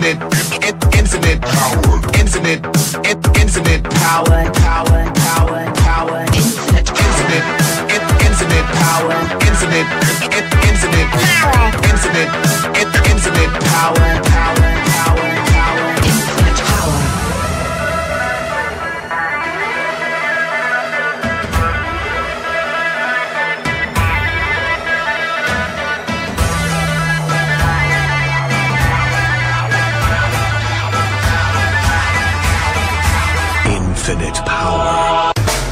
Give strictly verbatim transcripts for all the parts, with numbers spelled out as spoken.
infinite, infinite power, infinite, infinite power, power, power, power, infinite, infinite, infinite power, infinite, infinite power, infinite, infinite power, power, power, power, infinite power. Infinite power.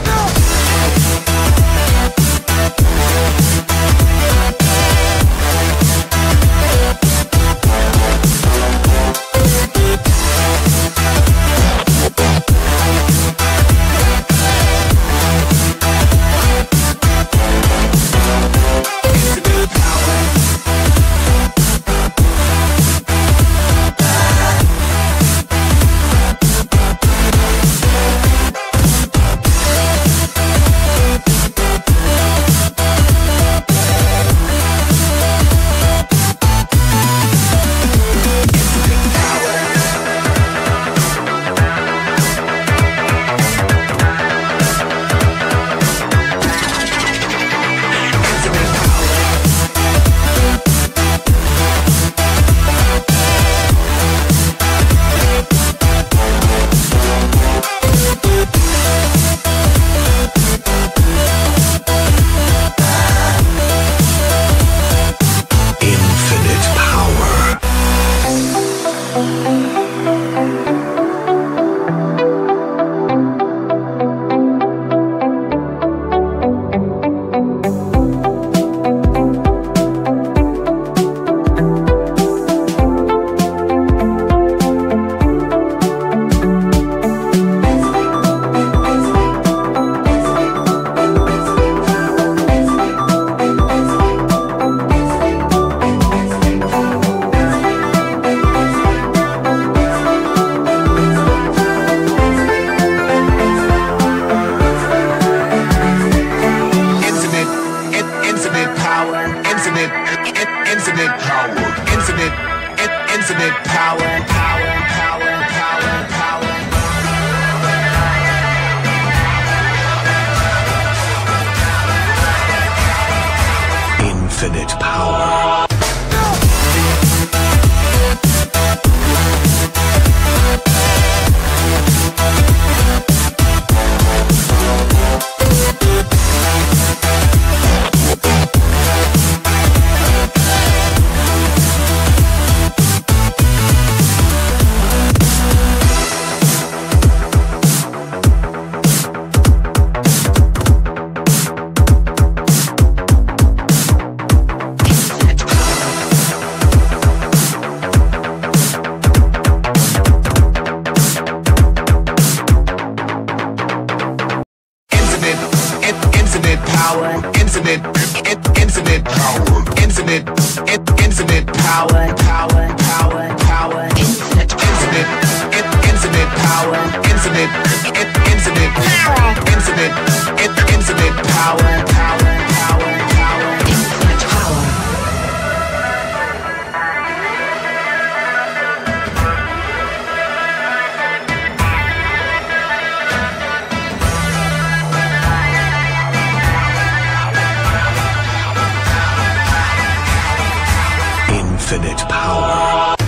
Infinite power. Infinite power, infinite, infinite power, infinite, infinite power, power, power, power, infinite, infinite, infinite power, infinite, infinite power, infinite, infinite power, power, power, power, infinite power. Infinite power.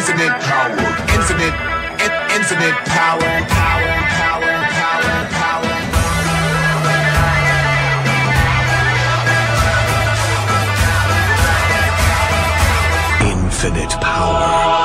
infinite power, infinite, in- infinite power, power, power, power, power. Infinite power.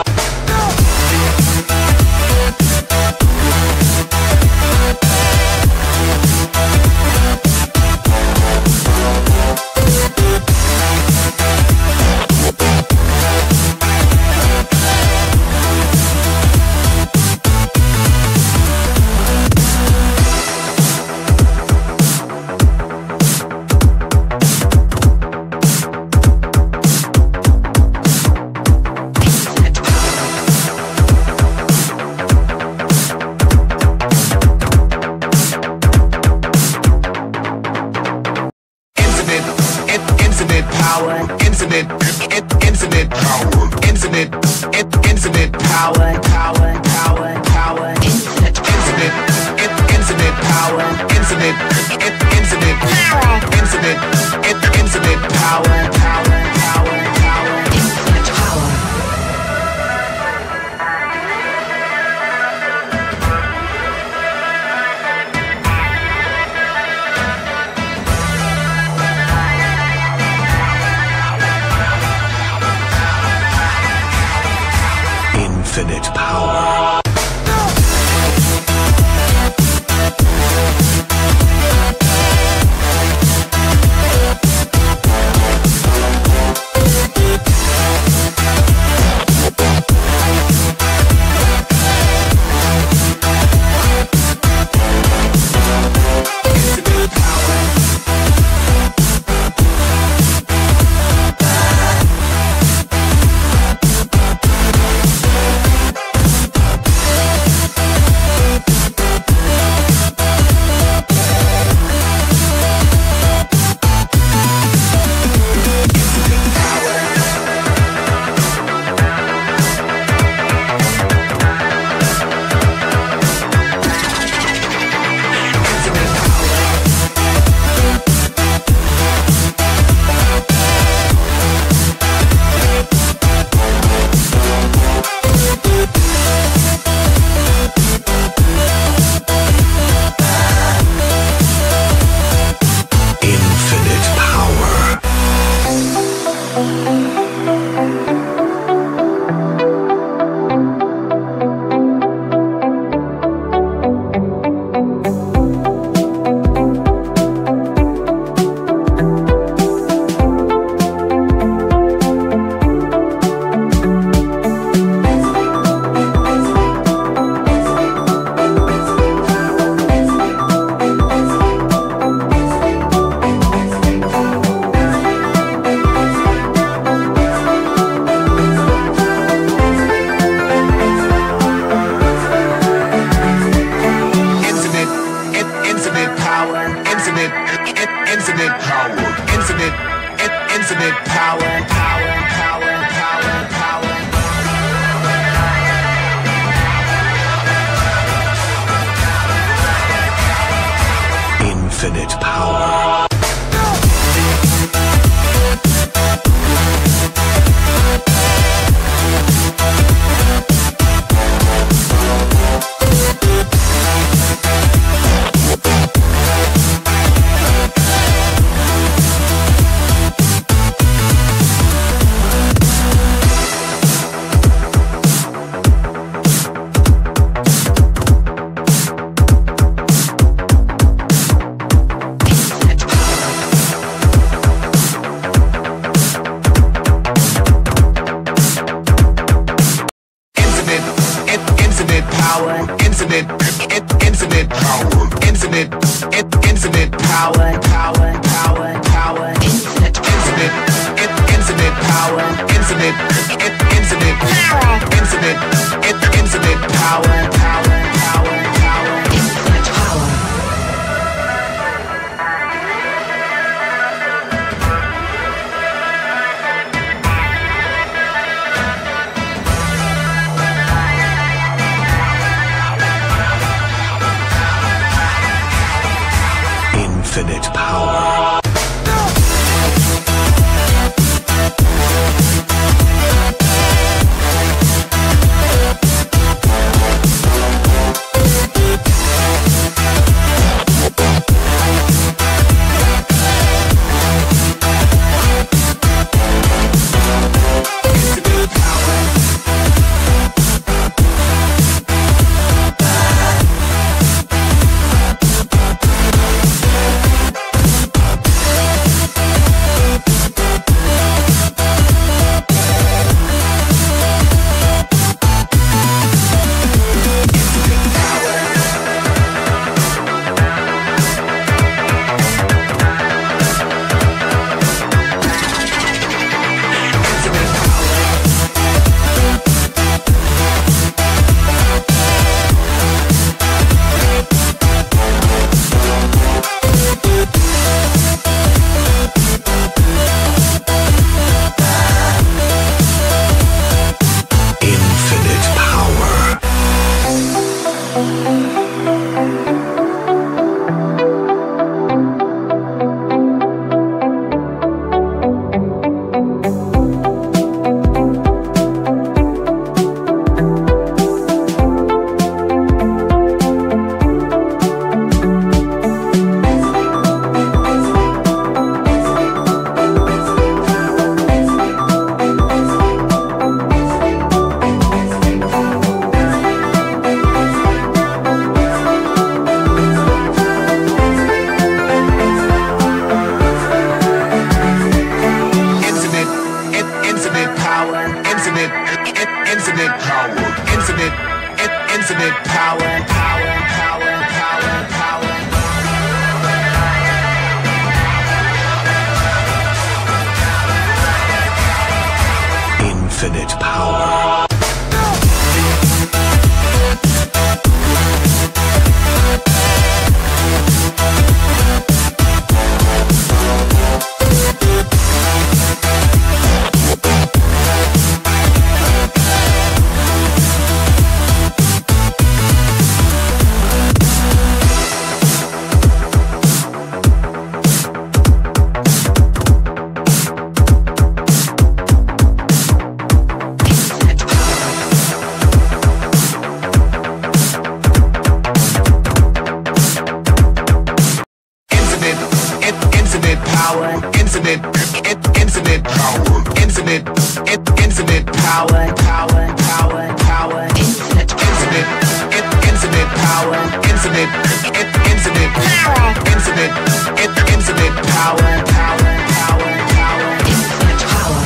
Infinite, in- infinite power, infinite, in- infinite power, power, power, power, infinite, infinite, in- infinite power, infinite, in- infinite power, infinite, in- infinite power, power, power, power, infinite power. Infinite power. Infinite power, infinite, in- infinite power, power, power, power, power. Infinite power. Power, infinite, in- infinite power, infinite, in- infinite power, power, power, power, infinite, infinite, in- infinite power, infinite, in- infinite power, infinite, in- infinite power, power, power, power, infinite power. Infinite power. infinite power, infinite, in- infinite power, power, power, power, power. Infinite power. Infinite power, infinite, in- infinite power, infinite, in- infinite power, power, power, power, infinite, infinite, in- infinite power, infinite, in- infinite power, infinite, in- infinite power, power, power, power, infinite power.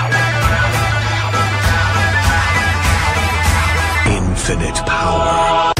Infinite power.